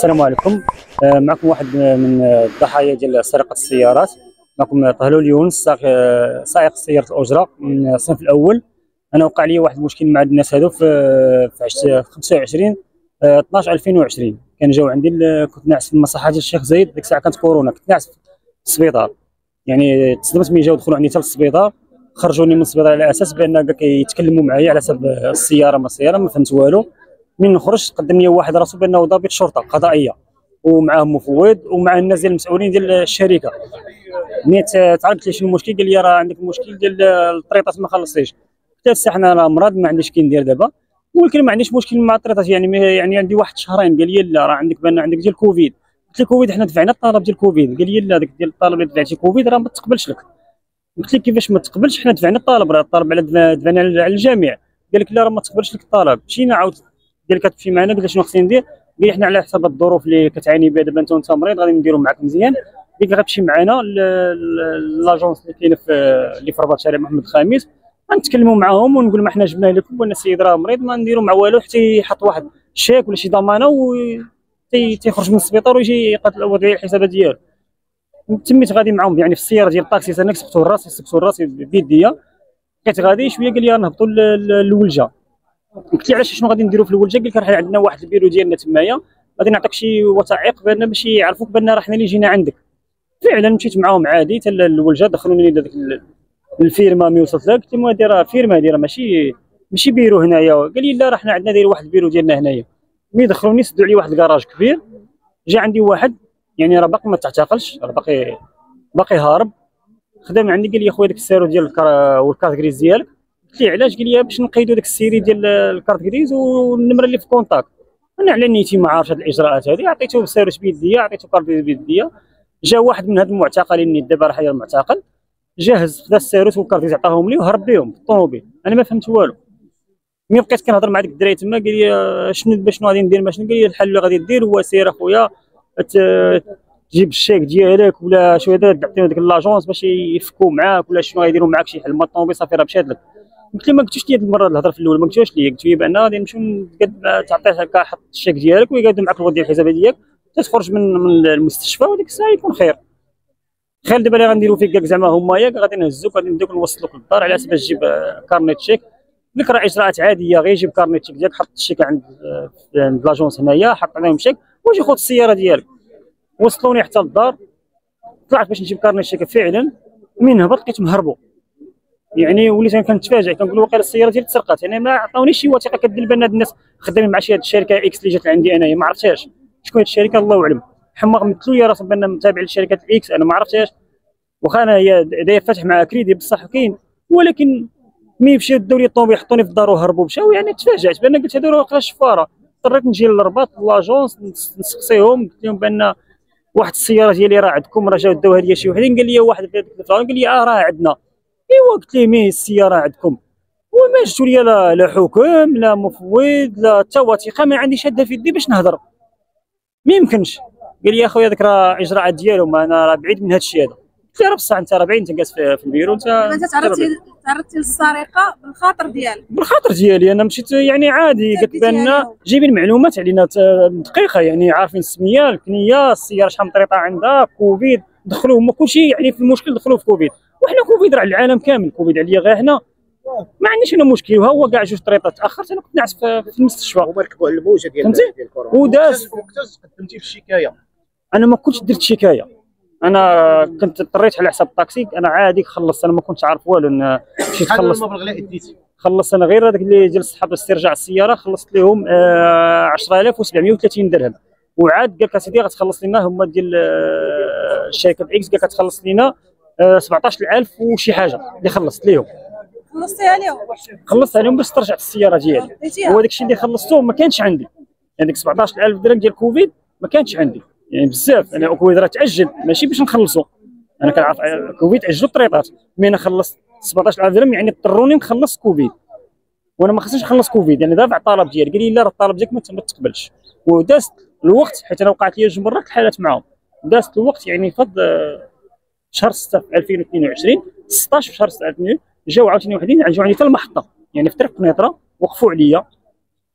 السلام عليكم. معكم واحد من الضحايا ديال سرقة السيارات. معكم طهلول يونس، سائق سيارة الأجرة من الصنف الأول. أنا وقع لي واحد المشكل مع الناس هادو في 25 12 2020. كان جاو عندي، كنت ناعس في المصحة ديال الشيخ زايد. ديك الساعة كانت كورونا، كنت ناعس في السبيطار. يعني تصدمت ملي جاو دخلوا عندي حتى للسبيطار، خرجوني من السبيطار على اساس بان كيتكلموا معايا على حسب السياره. ما فهمت والو. من خرجت قدم لي واحد راسو بانه ضابط شرطه قضائيه ومعاه مفوض ومع الناس ديال المسؤولين ديال الشركه. ملي تعرضت لي شنو المشكل، قال لي راه عندك المشكل ديال الطريطات ما خلصتيش. قلت له حنا راه مرض ما عنديش كي ندير دابا، ولكن ما عنديش مشكل مع الطريطات. يعني عندي واحد شهرين. قال لي لا، راه عندك بان عندك ديال كوفيد. قلت له كوفيد حنا دفعنا الطلب ديال كوفيد. قال لي لا، داك ديال الطلب اللي دفعتي كوفيد راه ما تقبلش لك. قلت لك كيفاش ما تقبلش؟ حنا دفعنا الطلب، راه الطلب على دفعنا على الجميع. قال لك لا، راه ما تقبلش لك الطلب. مشينا عاود قال لك كتمشي معنا. قلت له شنو خصني ندير؟ قال لي حنا على حسب الظروف اللي كتعاني بها دابا انت مريض غادي نديرو معاك مزيان. قال لك غتمشي معنا لاجونس اللي كاينه في رباط شارع محمد الخامس، غنتكلموا معاهم ونقول لهم حنا جبناه لكم وان السيد راه مريض، ما نديرو مع والو حتى يحط واحد شيك ولا شي ضمانه تيخرج من السبيطار ويجي يقاتل وضعيه الحسابات ديالو. تميت غادي معاهم يعني في السياره ديال الطاكسي. انا كسبتو راسي بيديا. بقيت غادي شويه، قال لي نهبطوا للولجه. قلت له علاش شنو غادي نديروا في الولجه؟ قال لك راه عندنا واحد البيرو ديالنا تمايا، غادي نعطيك شي وثائق بان باش يعرفوك بان راه حنا اللي جينا عندك. فعلا مشيت معاهم عادي حتى الولجه، دخلوني لذاك الفيرما. ملي وصلت لها قلت لهم هذه راه فيرما، هذه راه ماشي بيرو هنايا. قال لي لا، راه حنا عندنا داير واحد البيرو ديالنا هنايا. ملي دخلوني سدوا علي واحد الكراج كبير. جا عندي واحد يعني راه باقي ما تعتقلش، راه باقي هارب. خدام عندي قال لي اخويا داك السيرو ديال والكارت كريز ديالك. قلت له علاش؟ قال لي باش نقيدوا داك السيري ديال الكارت كريز والنمره اللي في كونتاك. انا على نيتي ما عارفش هاد الاجراءات هذه. عطيته السيروس بيديا، عطيته كارت بيديا. جا واحد من هاد المعتقلين اللي دابا راه حيا المعتقل، جاهز خدا السيروس والكارت كريز عطاهم لي وهرب بهم في الطوموبيل. انا ما فهمت والو. ملي بقيت كنهضر مع ديك الدراري تما قال لي شنو غادي ندير؟ قال لي الحل اللي غادي دير هو سير اخويا تجيب الشيك ديالك ولا شويه تعطيهم ديك لاجونس باش يفكوا معاك ولا شنو غيديروا معاك شي حل. ما الطوموبيل صافي راه مشات لك. قلت لي ما قلتوش لي هاد المره الهضره في الاول، ما قلتوش لي. قلت لي بان غادي نمشيو تعطيه هكا، حط الشيك ديالك ويقادوا معاك الوضع الحسابي ديالك تخرج من المستشفى وديك الساعه يكون خير. تخيل دابا اللي غنديروا فيك كاع زعما هما ياك غادي نهزوك غادي نديوك نوصلوك للدار على اساس باش تجيب كارنيت شيك. قلت لك راه اجراءات عاديه، غير جيب كارنيت شيك ديالك، حط الشيك عند لاجونس هنايا، حط عليهم شيك وجي خذ السياره ديالك. وصلوني حتى للدار، طلعت باش نجيب كارنيت شيك. فعلا من هبط لقيت مهربوا. يعني وليت كنتفاجئ، كنقول واقيلا السياره ديالي تسرقات. يعني ما عطاونيش شي وثيقه كدل بان هاد الناس خدامين مع شي هاد الشركه اكس اللي جات عندي انايا. ما عرفتهاش شكون هاد الشركه، الله اعلم. حماق مثلوا لي راسهم بان متابع للشركات الاكس، انا ما عرفتهاش. واخا انا هي داير فاتح مع كريدي بصح كاين، ولكن ملي مشاو داو لي الطوموبيل حطوني في الدار وهربوا مشاو. يعني تفاجات بان قلت هادو راه واقيلا الشفاره. اضطريت نجي للرباط لاجونس نسقسيهم، قلت لهم بان واحد السياره ديالي راه عندكم، راه جاو داوها ليا شي وحدين. قال لي واحد في هذيك الفلان قال لي راه عندنا. ايوا قلت ليه مي السياره عندكم وما جبتوا لي لا حكم لا مفوض لا حتى وثيقه، ما عنديش هذا في يدي باش نهضر. ما يمكنش. قال لي يا خويا هذاك راه اجراءات ديالهم، انا راه بعيد من هذا الشيء هذا. قلت له راه بصح انت راه بعيد، انت جالس في البيرو. انت تعرضتي للسرقه بالخاطر ديالك؟ بالخاطر ديالي انا مشيت يعني عادي. قلت بان جايبين معلومات علينا دقيقه، يعني عارفين السميه الكنيه السياره شحال مطريطه عندها كوفيد، دخلوا هما كلشي يعني في المشكل دخلوا في كوفيد. وحنا كوفيد راه العالم كامل، كوفيد عليا غير هنا ما عنديش انا مشكل. وها هو كاع جوج طريطات تاخرت، انا كنت ناعس في المستشفى. هما ركبوا على الموجه ديال الكورونا. وداز وقتاش قدمتي في الشكايه؟ انا ما كنتش درت شكايه، انا كنت اضطريت على حساب الطاكسي. انا عادي خلصت، انا ما كنتش عارف والو. مشيت خلصت. شحال المبلغ اللي اديتي؟ خلصت انا غير هذاك اللي جلست حاب استرجاع السياره، خلصت لهم 10730 درهم. وعاد قال لك اسيدي غتخلص لنا هما ديال الشركه اكس، قال لك غتخلص لنا 17000 وشي حاجه اللي خلصت لهم. خلصتيها لهم؟ خلصت عليهم باش استرجعت السياره ديالي. هو داك الشيء اللي خلصته ما كانش عندي، يعني ديك 17000 درهم ديال كوفيد ما كانش عندي. يعني بزاف انا كوفيد راه تاجل ماشي باش نخلصو. انا كنعرف كوفيد اجلوا الطريطات، مي انا خلصت 17000 درهم يعني اضطروني نخلص كوفيد، وانا ما خصنيش نخلص كوفيد. يعني دافع الطلب ديالي، قال لي لا راه الطلب ديالك ما تقبلش. ودازت الوقت حيت انا وقعت لي جوج مرات الحالات معاهم. دازت الوقت يعني فض شهر 6 في 2022 16 في شهر 6 جاو عاوتاني وحدين جاو عندي حتى المحطه، يعني في طريق قنيطره وقفوا عليا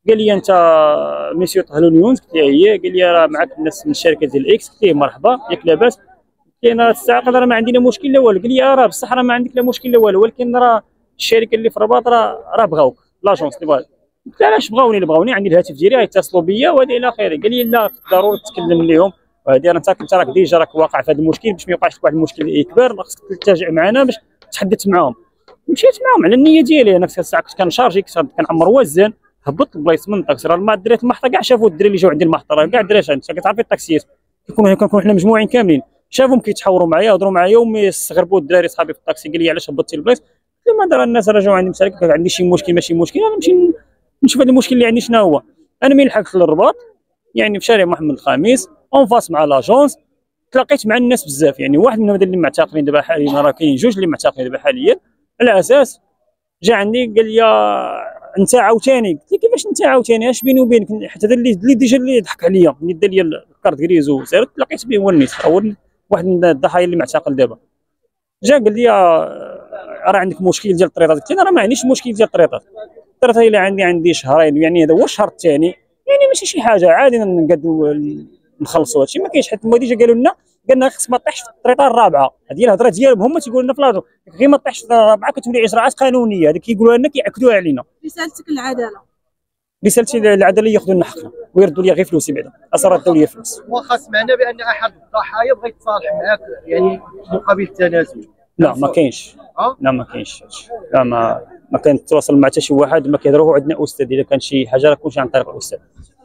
قال لي انت ميسيو طهلول يونس، قلت له هي. قال لي راه معك الناس من الشركه ديال اكس، قلت له مرحبا ياك لاباس. كاين تستعقل راه ما عندي لا مشكل لا والو. قال لي راه بصح راه ما عندك لا مشكل لا والو، ولكن راه الشركه اللي في الرباط راه بغاوك لاجونس اللي بغاوك. قلت له علاش بغاوني؟ اللي بغاوني عندي الهاتف ديالي غيتصلوا بيا وهذا الى اخره. قال لي لا ضروري تكلم لهم، وهذه انت راك ديجا راك واقع في هذا المشكل، باش ما يوقعش لك واحد المشكل كبير خصك تلتجئ معنا باش تحدث معاهم. مشيت معاهم على النيه ديالي، انا كنت الساعه كنت كنشارجي، كنت كنعمر وزان، هبطت البلايص من الطاكسي. راه الدراري المحطه كاع شافوا الدراري اللي جاو عندي المحطه، راه كاع الدراري انت كتعرفي الطاكسيات كنكونوا حنا مجموعين كاملين، شافهم كيتحاوروا معايا هضروا معايا ويستغربوا الدراري صحابي في الطاكسي. قال لي علاش هبطتي البلايص؟ قلت له ما دار الناس راه جاو عندي مسالك، كان عندي شي مشكل ماشي مشكل، انا نمشي نشوف هذا المشكل اللي عندي شنو هو. انا ملي لحقت للرباط يعني في شارع محمد الخامس اون فاس مع لاجونس، تلاقيت مع الناس بزاف، يعني واحد منهم هذا اللي معتقلين دابا حاليا، راه كاين جوج اللي معتقلين دابا حاليا على اساس جا عندي قال لي انت عاوتاني. قلت له كيفاش انت عاوتاني؟ اش بيني وبينك؟ حتى هذا اللي ديجا اللي ضحك عليا، اللي دا لي الكارت كريز وسيرت تلاقيت به هو النيت، هو واحد من الضحايا اللي معتقل دابا. جا قال لي راه عندك مشكل ديال الطريطات. قلت له راه ما عنديش مشكل ديال الطريطات اللي عندي شهرين، يعني هذا هو الشهر الثاني، يعني ماشي شي حاجه عادي نقدروا نخلصوا هادشي ما كاينش. حيت هما ديجا قالوا لنا خصك ما طيحش في الطريطه الرابعه، هذه الهضره ديالهم هما تيقولوا لنا في لاجون، غير ما طيحش في الرابعه كتولي اجراءات قانونيه، هذيك كيقولوها لنا كيعكدوها علينا. رسالتك للعداله؟ رسالتي للعداله ياخذوا لنا حقنا ويردوا لي غير فلوسي بعدا، اصرا ردوا لي فلوس. واخا سمعنا بان احد الضحايا بغى يتصالح معك يعني مقابل التنازل. لا ما كاينش، لا ما كاينش، لا ما كان تواصل مع حتى شي واحد، ما كيهضروا. عندنا استاذ، اذا كان شي حاجه راه كلشي عن طريق الاستاذ.